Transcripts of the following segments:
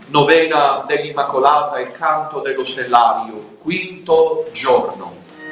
Novena dell'Immacolata e canto dello Stellario, quinto giorno.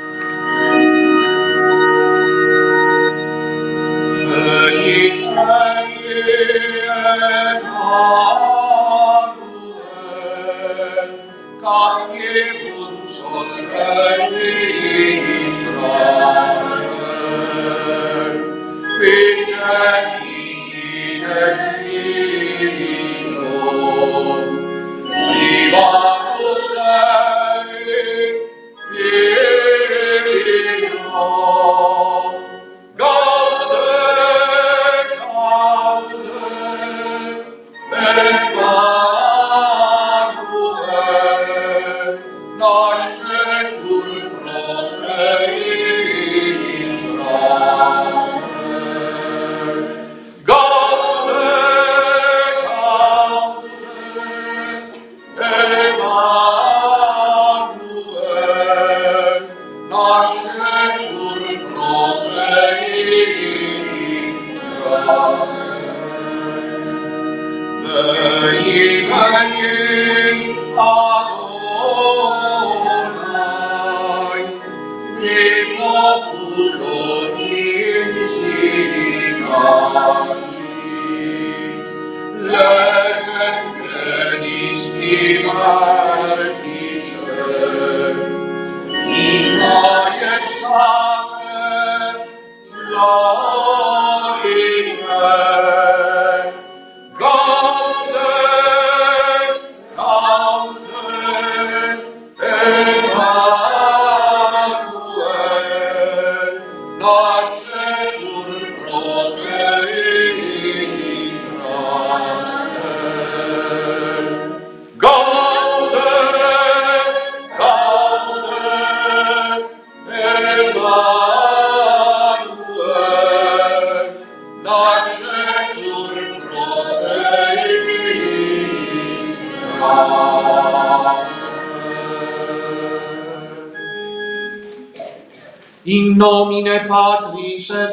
In nomine Patris et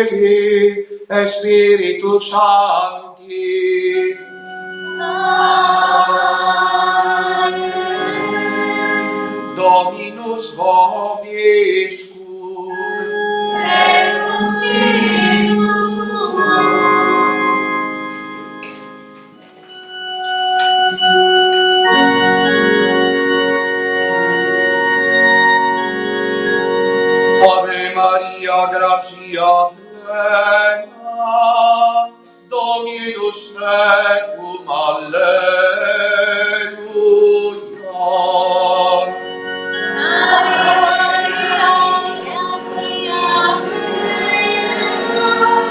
Filii et Spiritus Sancti. Amen. Dominus vobiscum. Et cum spiritu tuo. Ave Maria, gratia plena, Dominus tecum, alleluia. Ave Maria, gratia plena,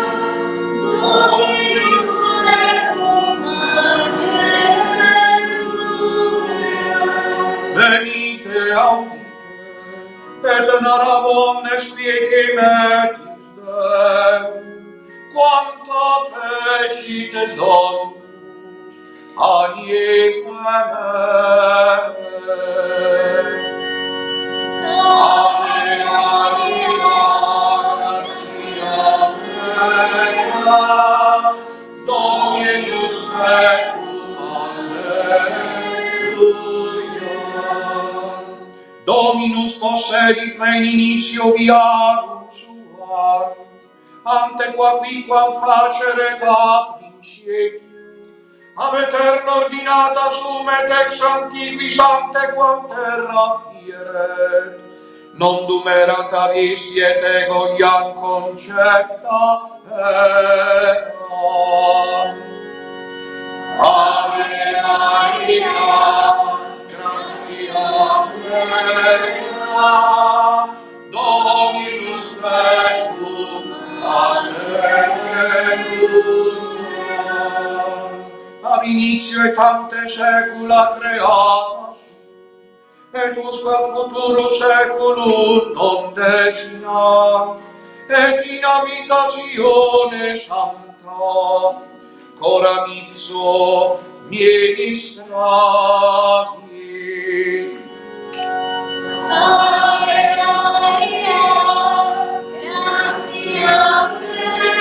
Dominus tecum, alleluia. Venite, audite, et narrab omnes quiete metis Deum, quanta fecit Dominus anique meae. Ave Maria, gratia plena, Dominus tecum, alleluia. Dominus possedit me in initio viarum suarum, ante quaquiquam facere ta principium, ab eterno ordinata sumet ex antiquis ante quam terra fieret, non dumerant avissi et ego iam concepta eram. Ave Maria, gratia plena, Dominus tecum, alleluia. Ab initio et ante saecula creata et usque ad futuro saeculum non desinat, et in habitatione sancta, cora mizzo ministravi. Ave Maria, gratia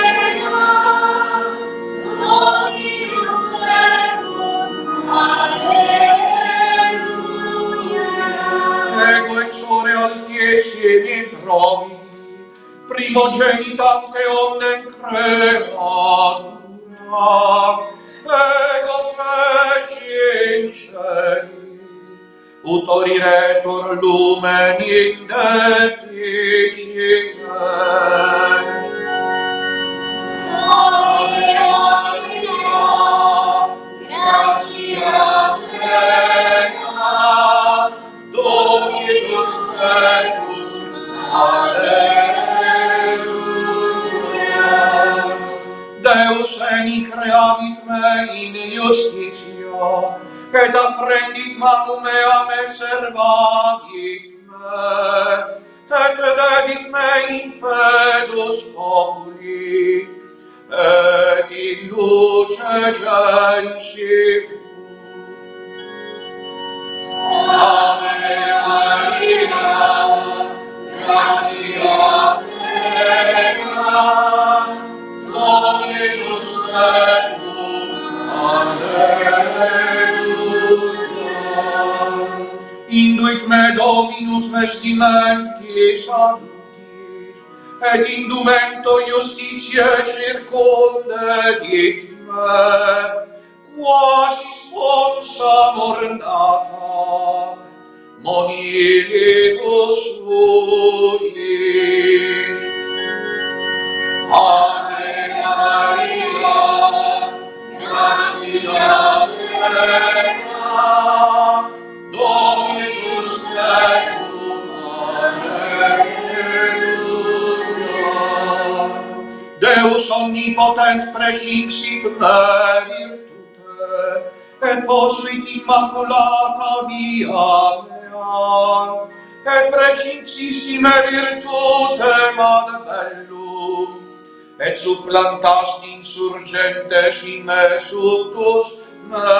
plena, Dominus tecum, alleluia. ne provi, primogenita te omnem creatura, ego feci in cieli, utoriretur lumen in deficient. Gratia plena, Dominus tecum, Alleluia. Deus eni creavit me in justitia, et apprendit manum meam et servagit me, et dedit me in fedus populi, et in luce gentium. Ave Maria, gratia plena, Dominus tecum, Alleluia. Induit me Dominus vestimenti sanctis, et indumento justitiae circundedit me, quasi sponsa mornata, monilibus suis. Ave Maria, gratia plena, Dominus tecum, Alleluia. Deus omnipotens precinxit me virtute, et posuit immaculata via mea, et precinxissi me virtutem ad bellum, et supplantassi insurgentes in me suctus me.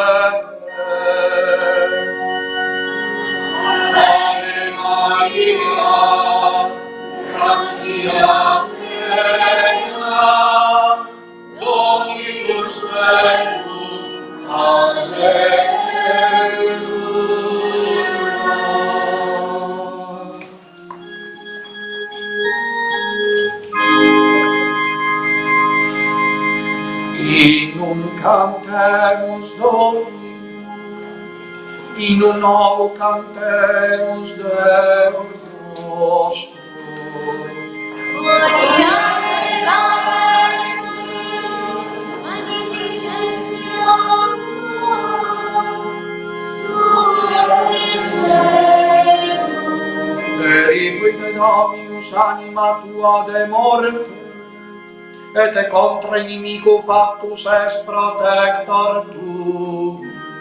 Ave Maria, gratia plena, Dominus tecum, Alleluia. In un cantemus Domini, in un novo cantemus Deo nostro. Gloriare laves magnificentia super cielo. Requite Dominus anima tua de morte, et te contra inimico factus est protector tu.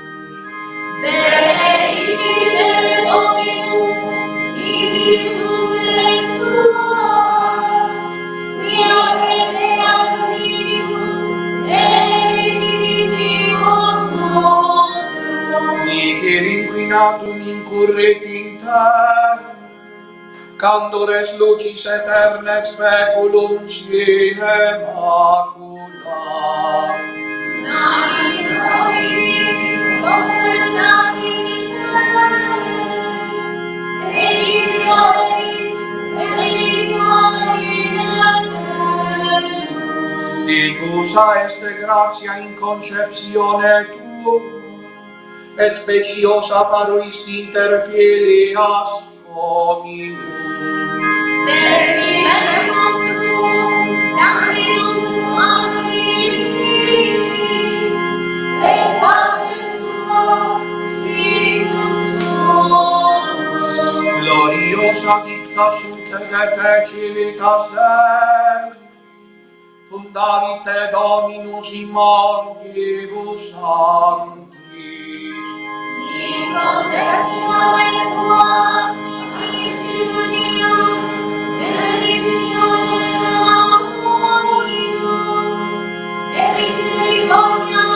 Benedicite Dominus in virtute sua, quia crede ad Deum, et divinitas nostra. Nihil inquinatum incurrit in terra, candores lucis aeterne speculum sine macula. Nais Domini, confortabile, et idiotis, et iniquae. Diffusa est gratia in conceptione tua, et speciosa paruis inter filias hominum. Desiderum tuum, candidum aspiris, et faces tuum sicut sonum. Gloriosa dicta sunt de civitas Dei, fundavit te Dominus in montibus sanctis. In conceptione tua Sanctissimo Dio, benedizione Dominum, et misericordia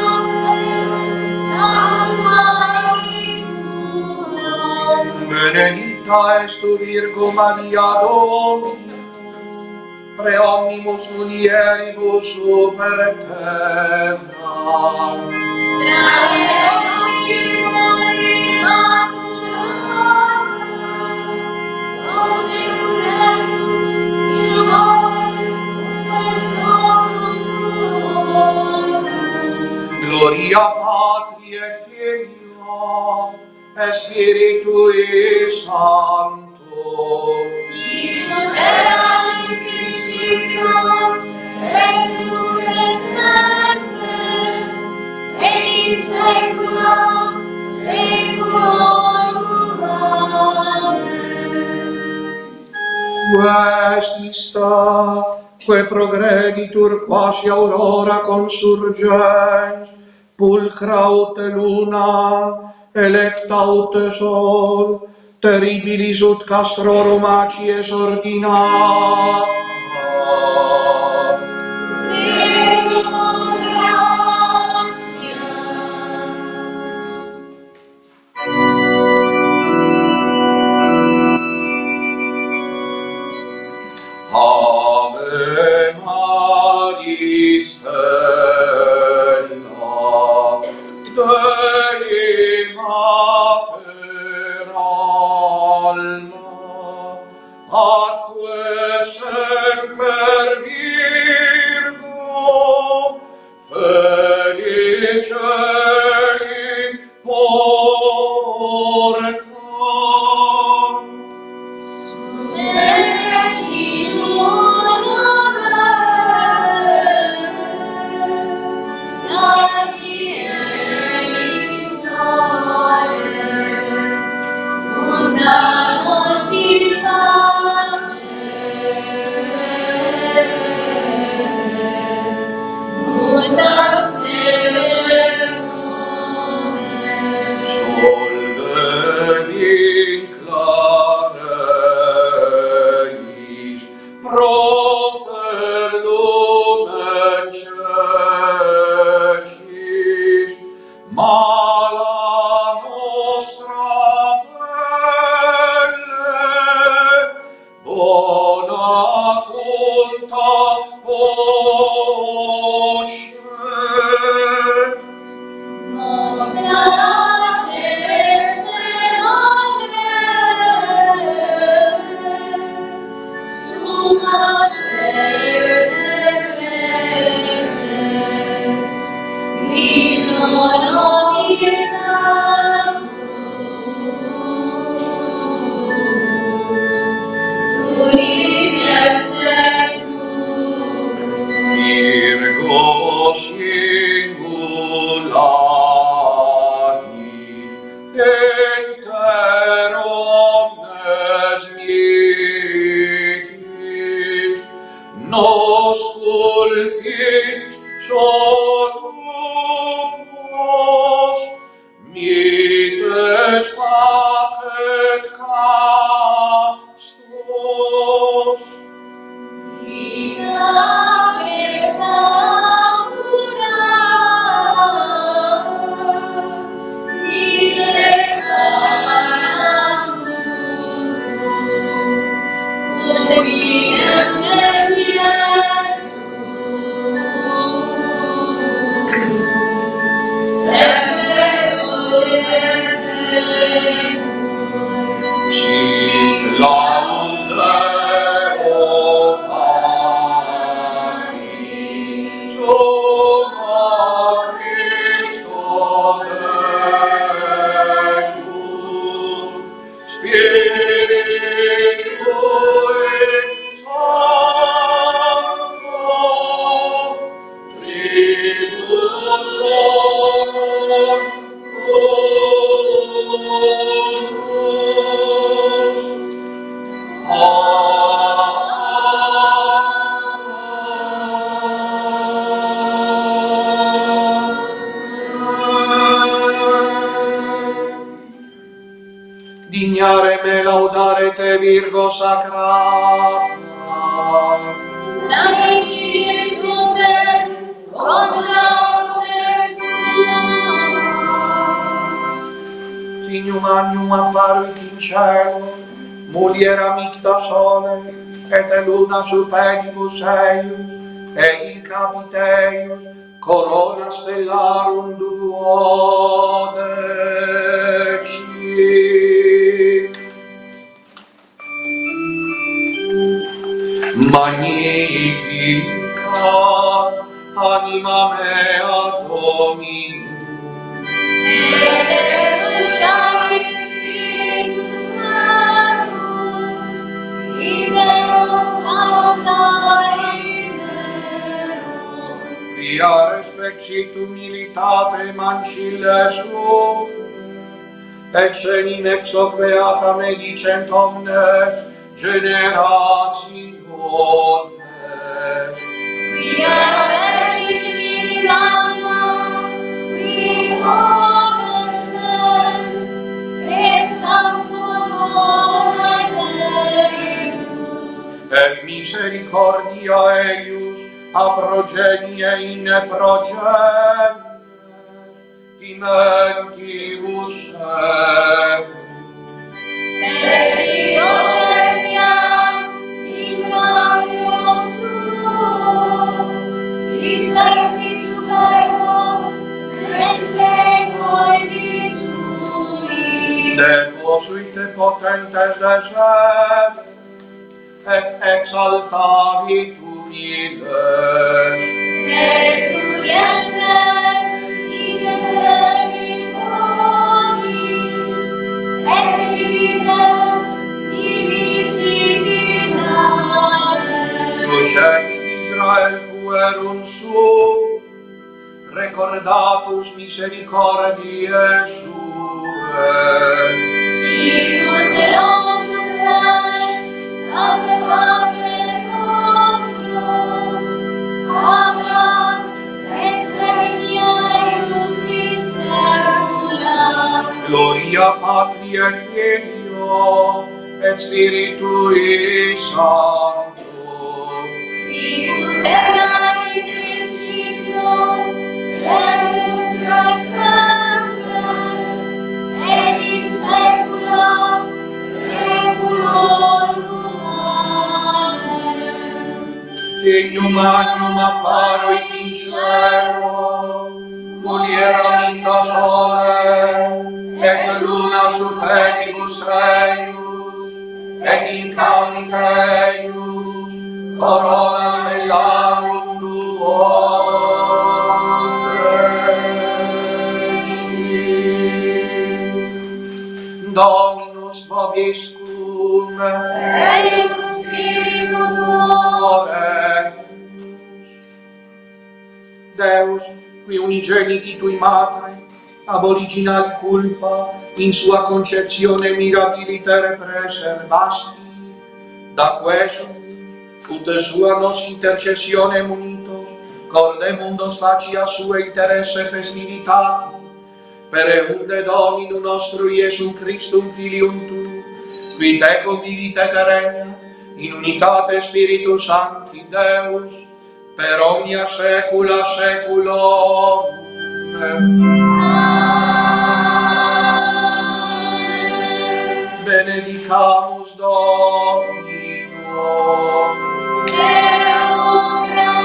salvavitur. Benedicta est tu Virgo Maria Domino, pre omnibus mulieribus super terra. Traeros Virgo Immaculata, Gloria Patri et Filio et Spiritui Sancto. Sicut erat in principio, et nunc et semper, et in saecula saeculorum. Amen. Vestis que progreditur quasi aurora consurgens, pulcra ut luna, electa ut sol, terribilis ut castrorum acies ordinata. Deo gratias. Ave Maria, stella Dei mater alma, atque semper Virgo felicei porta. Solve vinclareis profer lumen cecis, mala nostra pelle bona conta posce. Virgo singularis, inter omnes mitis, nos culpit solupos, mites facet castos. Sic laus Deo Patris, summa Christo Decus, Spiritui Sancto, Tribus Honorum Tuus. Dignare me laudare te, Virgo sacrata. Dai virtute contra ostes tuas. Signum agnum apparuit in cielo, muliera micta sole, et luna superbibus eius, et in capit eius corona stellarum duodeci. Magnificat anima mea Dominum, sit humilitate mancille sue, et cenim ex hoc beata me dicent omnes generationes. Quia Virgin Virgin Maria, qui ordines et sanctum nomen Deus. Et misericordia eius a progenie in progenie dimentibus Et Dio versiam in gravio suo, exercis verbos mente visui. deposuite potentes deser, et exaltavit humiles. Resurgentes in vivitoris, et divides divisibinae. Fuscebit Israel puerum suum, recordatus misericordiae suae. Sicut eloquens est ad padres nostros, Abraham, et seignioribus in saecula. Gloria Patri et Filio et Spiritui Sancto. Sicut erat in principio, et nunc et semper, et in saecula saeculorum. Amen. Dignum magnum apparuit in cielo, mulieram inta sole, et luna superbibus eius, et in capiteius corona stellarum duo. Dominus vobiscum, Et in spiritu tuo, Deus, qui unigeniti tui Matre, ab originali culpa, in sua concezione mirabiliter preservasti, da quesum, ut sua nos intercessione munitos, corde mundos facia sue interesse festivitati, per eunde Dominu nostru Iesum Christum Filium tu, qui te convivit et regna, in unitate Spiritus Sancti Deus, per omnia saecula saeculorum. Benedicamus Domino. Deo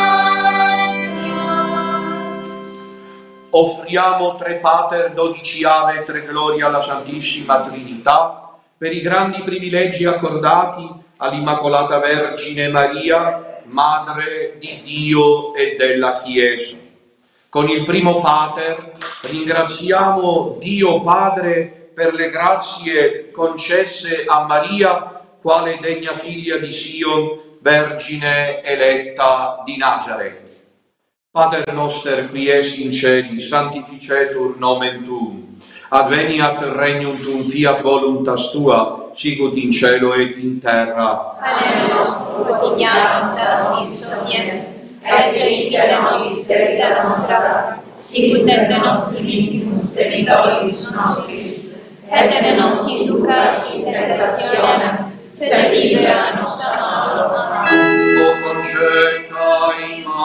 gratias. Offriamo tre Pater, 12 Ave e 3 Gloria alla Santissima Trinità per i grandi privilegi accordati all'Immacolata Vergine Maria, Madre di Dio e della Chiesa. Con il primo Pater ringraziamo Dio Padre per le grazie concesse a Maria, quale degna figlia di Sion, Vergine eletta di Nazaret. Pater noster qui es in celi, sanctificetur nomen tuum, adveniat regnum tuum, fiat voluntas tua, sicut in cielo et in terra. Pane nostrum quotidianum da nobis hodie, et dimitte nobis debita nostra, sicut et de nostri vitibus debitoribus nostris, et ne nos inducas in tentationem, sed libera nos a malo. Amen. O concetta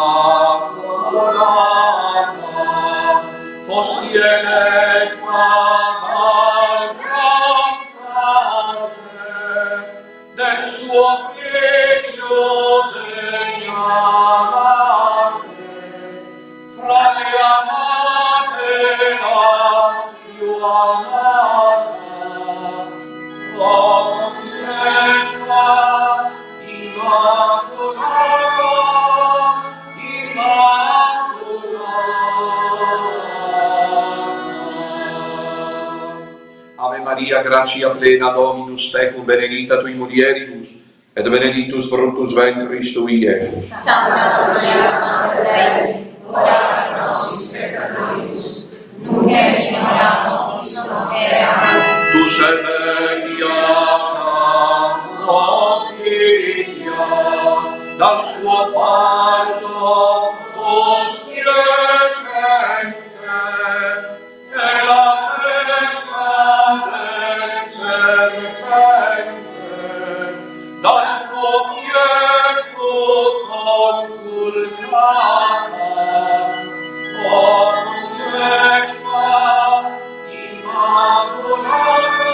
immacolata, fosti eletta dal gran Padre, del suo Figlio degna madre, fra le amate la più amata. O concetta immacolata, Ave Maria, gratia plena, Dominus tecum, benedicta tui mulieribus, et benedictus fructus ventris tui, Iesus. Santa Maria, Madre Dei, ora pro nobis peccatoribus, nunc et in hora mortis nostre. Amen. Tu sei nos figlia, dal suo fardo sostiesente, e la testa del serpente, dal tuo pieto conculcata, o concepta, immacolata,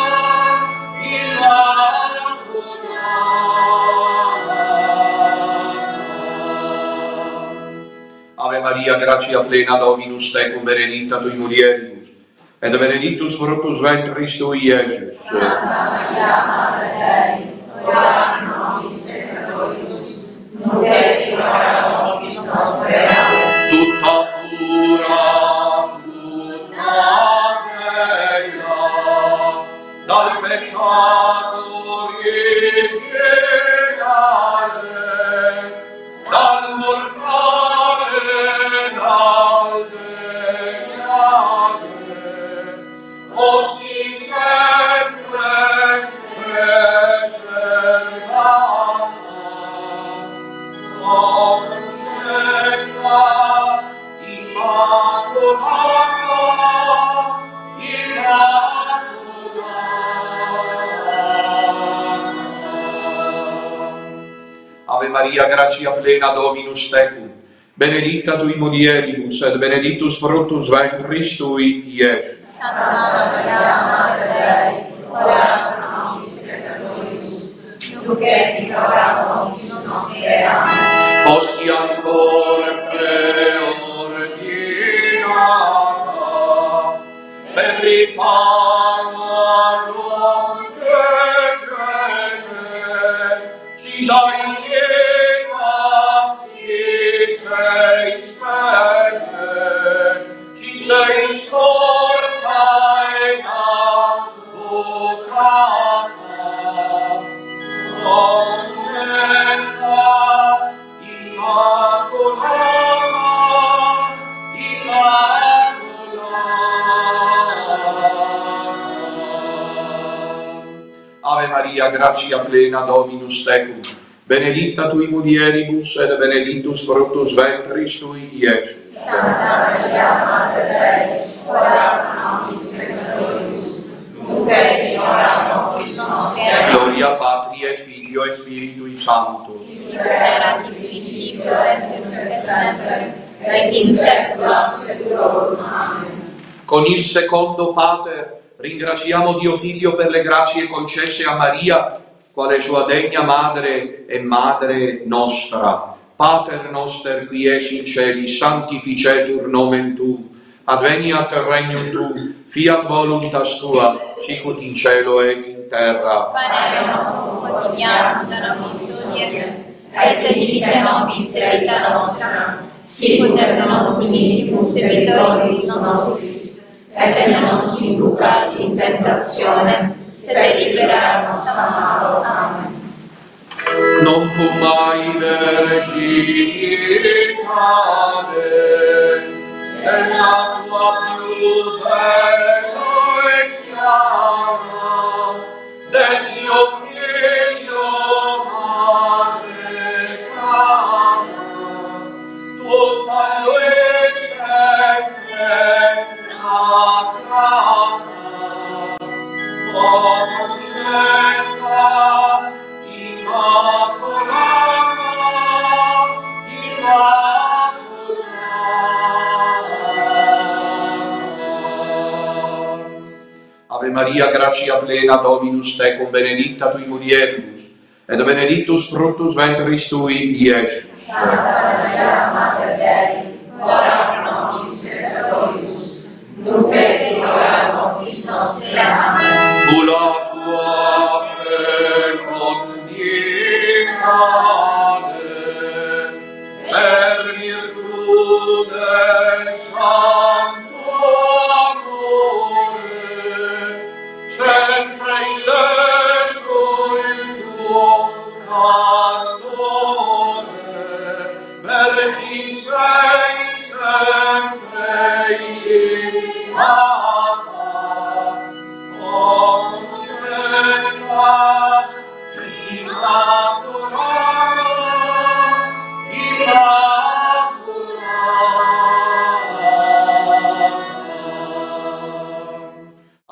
Ave Maria, gratia plena, Dominus tecum, benedicta tui mulieribus, et benedictus fructus ventris tui, Iesus. Santa Maria, Mater Dei, ora pro nobis peccatoribus, nunc et in hora mortis nostre. Amen. Tutta pura, tutta bella, dal peccato originale, dal mortale dal degale, fosti sempre preservata, o concepta, immacolata, Ave Maria, gratia plena, Dominus tecum, benedicta tui mulieribus, et benedictus fructus ventris tui, Iesus. Santa Maria, Mater Dei, ora pro nobis peccatoribus, nunc et in hora mortis nostre. Amen. Fosti ancora preordinata, per riparo all'uomo che geme, ci dai lieta, ci sei spenne, ci sei scorta ed avvocata, o concepta, immacolata, Ave Maria, gratia plena, Dominus tecum, benedicta tui mulieribus, et benedictus fructus ventris tui, Iesus. Santa Maria, Mater Dei, ora pro nobis peccatoribus, nunc et in hora mortis nostre. Gloria Patri et Filio et Spiritui Sancto. Sic erat in principio et nunc et semper, et in saecula saeculorum. Amen. Con il secondo Pater ringraziamo Dio Figlio per le grazie concesse a Maria, quale sua degna madre e madre nostra. Pater noster qui es in celi, sanctificetur nomen tu, adveniat regnum tu, fiat voluntas tua, sicut in cielo et in terra. Pane nostrum quotidianum da nobis hodie, et dimitte nobis debita nostra, sicut et nos dimittimus debitoribus nostris, et ne nos inducas in tentationem, sed libera nos a malo. Amen. Non fu mai verginitade, nella tua più bella e chiara, del mio figlio madre cara, tutta lui sempre sacrata, o concepta, immacolata, Ave Maria, gratia plena, Dominus tecum, benedicta tui mulieribus, et benedictus fructus ventris tui, Iesus. Santa Maria, Mater Dei, ora pro nobis peccatoribus, nunc et in hora mortis nostre. Amen. Fu la tua feconditade, per virtù del santo amore, sempre illeso il tuo candore, Vergine sei sempre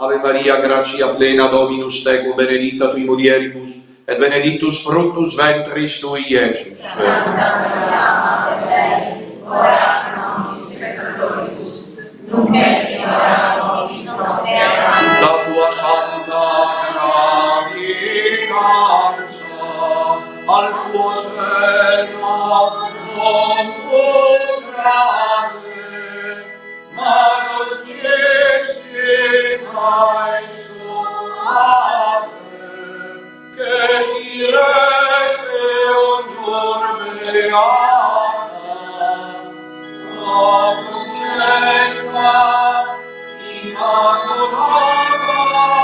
Ave Maria, gratia plena, Dominus tecum, benedicta tui mulieribus, et benedictus fructus ventris tui, Iesus. Santa Maria, Mater Dei, ora pro nobis peccatoribus, nunc et in hora mortis nostre. Amen. La tua santa gravidanza al tuo seno non fu grande, ma dolcissima e suave, che ti rese ognor beata, o concepta, Immacolata,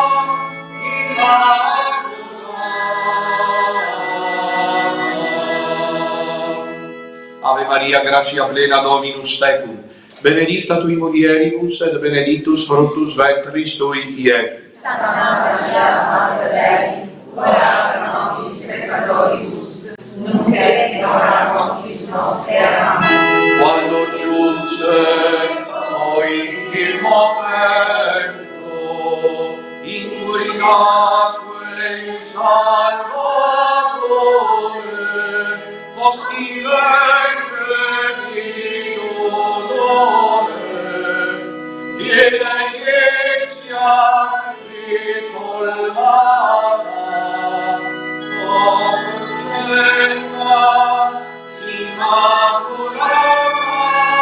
Immacolata. Ave Maria, gratia plena, Dominus tecum, benedicta tui mulieribus, et benedictus fructus ventris tui, Iesus. Santa Maria, Mater Dei, ora pro nobis peccatoribus, nunc et in hora mortis nostre. Amen. Quando giunse poi il momento in cui nacque il Salvatore, fosti invece di dolore, e la Chiesa ricolmata, o concepta, Immacolata,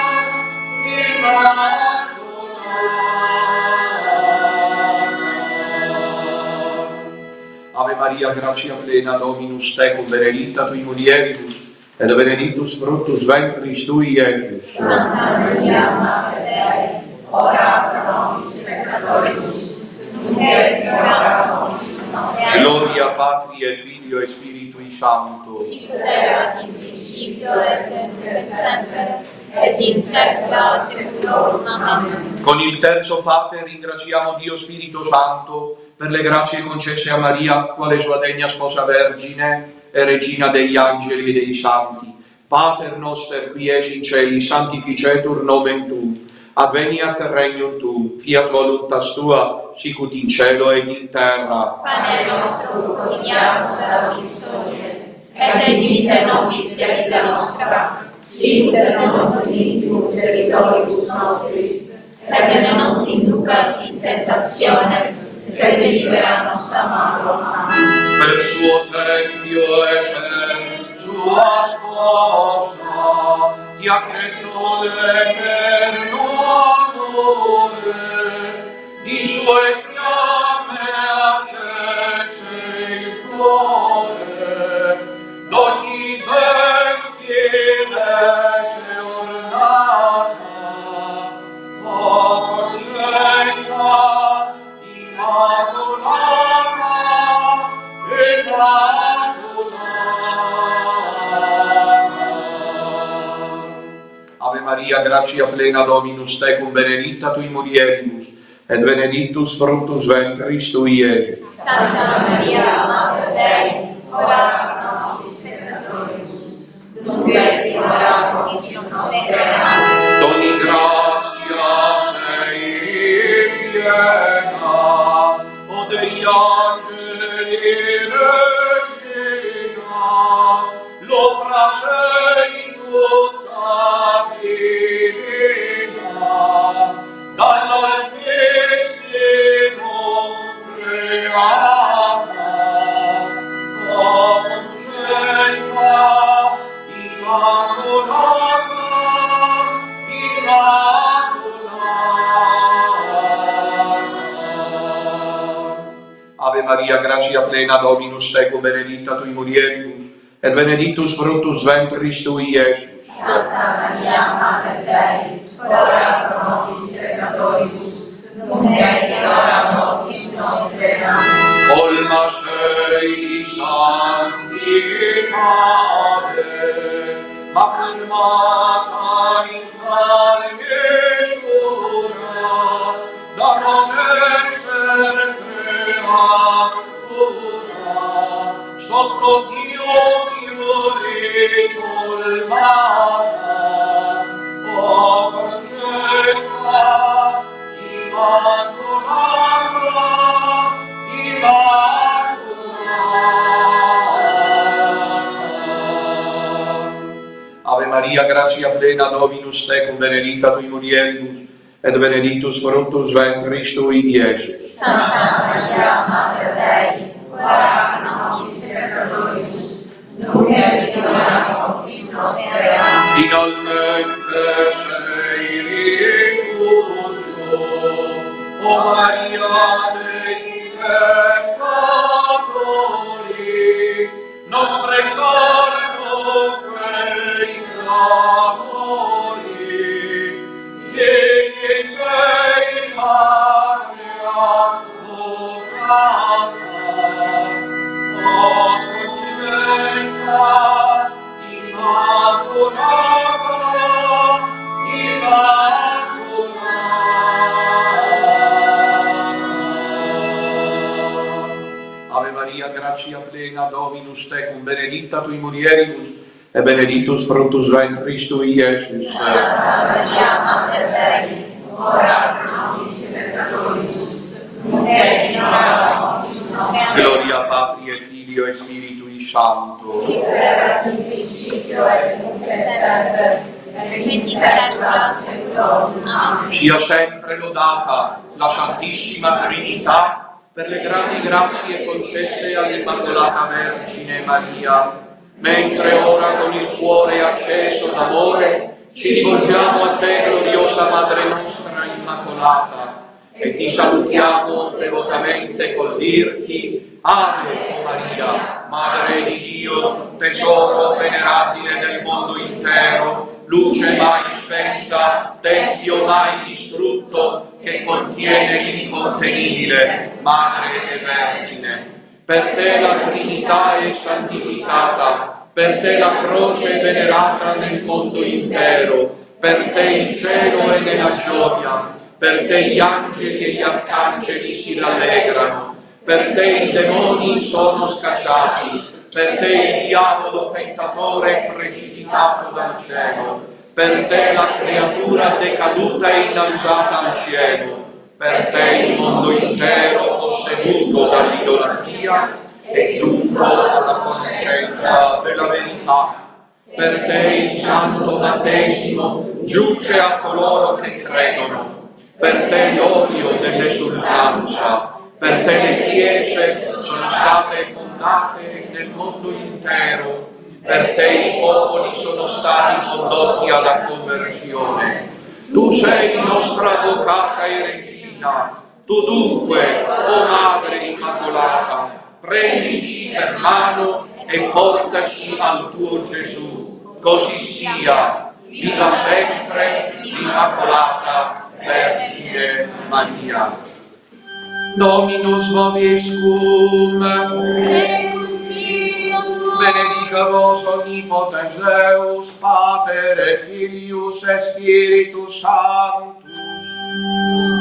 Immacolata. Ave Maria, gratia plena, Dominus tecum, benedicta tui mulieribus, et benedictus fructus ventris tui, Iesus. Santa Maria, Mater Dei, ora pro nobis peccatoribus, nunc et in hora mortis nostre. Gloria Patri et Filio et Spiritui Sancto. Sic erat in principio et nunc semper, et in saecula saeculorum. Amen. Con il terzo Pater ringraziamo Dio Spirito Santo per le grazie concesse a Maria, quale sua degna sposa vergine e regina degli angeli e dei santi. Pater noster qui es in celi, sanctificetur nomen tuum, adveniat regnum tuum, fiat voluntas tua, sicut in cielo ed in terra. Pane nostrum quotidianum da nobis hodie, et dimitte nobis de vita nostra, sicut et nos dimittimus debitoribus nostris, et ne nos inducas in tentationem, sed libera nos a malo. Amen. Per suo tempio e per sua sposa, ti accetto l'eterno amore, di sue fiamme accese il cuore, d'ogni ben che rese ornata, o concepta, Immacolata, Immacolata. Ave Maria, gratia plena, Dominus tecum, benedicta tui mulieribus, et benedictus fructus ventris tui, Iesus. Santa Maria, Mater Dei, ora pro nobis peccatoribus, nunc et in hora mortis nostre. Amen. D'ogni grazia sei ripiena, o degli angeli regina, l'opra sei tutta divina, dall'Altissimo creata, o concepta, Immacolata, Immacolata. Ave Maria, gratia plena, Dominus tecum, benedicta tui mulieribus, et benedictus fructus ventris tui, Iesus. Santa Maria, Mater Dei, ora pro nobis peccatoribus, nunc et in hora mortis nostre. Amen. Colma sei di santitade, ma colmata in tal misura da non essere creatura, sotto Dio fiore colmata, o concepta, Immacolata, Maria, gratia plena, Dominus tecum, benedicta tui mulieribus, et benedictus fructus ventris tui, Iesus. Santa Maria, Mater Dei, ora pro nobis peccatoribus, nunc et in hora mortis nostre. Amen. Finalmente sei rifugio, o Maria dei peccatori, nostre sorgo quei clamori, che sei Madre avvocata, o concepta, Immacolata, Immacolata. Ave Maria, gratia plena, Dominus tecum, benedicta tui mulieribus, e benedictus fructus ventris tui, Iesus. Santa Maria, Mater Dei, ora pro nobis peccatoribus, nunc et in hora mortis nostre. Gloria Patri et Filio et Spiritui Sancto. Sic erat in principio et nunc et semper, et in saecula saeculorum. Amen. Sia sempre lodata la Santissima Trinità per le grandi grazie concesse all'Immacolata Vergine Maria, mentre ora con il cuore acceso d'amore ci rivolgiamo a te, gloriosa Madre nostra Immacolata, e ti salutiamo devotamente col dirti: Ave o Maria, Madre di Dio, tesoro venerabile del mondo intero, luce mai spenta, tempio mai distrutto, che contiene l'incontenibile, Madre e Vergine. Per te la Trinità è santificata, per te la croce è venerata nel mondo intero, per te il cielo è nella gioia, per te gli angeli e gli arcangeli si rallegrano, per te i demoni sono scacciati, per te il diavolo tentatore è precipitato dal cielo, per te la creatura decaduta è innalzata al cielo, per te il mondo intero posseduto dall'idolatria è giunto alla conoscenza della verità. Per te il santo battesimo giunge a coloro che credono. Per te l'olio dell'esultanza, per te le chiese sono state fondate nel mondo intero, per te i popoli sono stati condotti alla conversione. Tu sei nostra avvocata e regina, tu dunque, o Madre Immacolata, prendici per mano e portaci al tuo Gesù. Così sia, viva sempre l'Immacolata Vergine Maria. Dominus vobiscum, et Spiritu tuo, benedica vos omnipotens Deus, Pater et Filius et Spiritus Sanctus.